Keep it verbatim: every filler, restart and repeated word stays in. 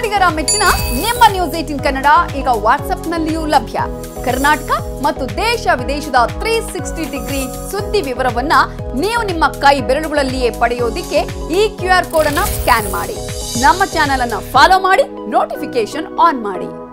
ಕನ್ನಡಿಗರ ಮೆಚ್ಚಿನ ನಿಮ್ಮ ನ್ಯೂಸ್ ಏಟೀನ್ ಕನ್ನಡ ಈಗ ವಾಟ್ಸ್ಆಪ್ನಲ್ಲಿಯೂ ಲಭ್ಯ. ಕರ್ನಾಟಕ ಮತ್ತು ದೇಶ ವಿದೇಶದ ತ್ರೀ ಸಿಕ್ಸ್ಟಿ ಡಿಗ್ರಿ ಸುದ್ದಿ ವಿವರವನ್ನ ನೀವು ನಿಮ್ಮ ಕೈ ಬೆರಳುಗಳಲ್ಲಿಯೇ ಪಡೆಯೋದಿಕ್ಕೆ ಈ ಕ್ಯೂ ಆರ್ ಕೋಡ್ ಅನ್ನ ಸ್ಕ್ಯಾನ್ ಮಾಡಿ. ನಮ್ಮ ಚಾನೆಲ್ ಅನ್ನ ಫಾಲೋ ಮಾಡಿ, ನೋಟಿಫಿಕೇಶನ್ ಆನ್ ಮಾಡಿ.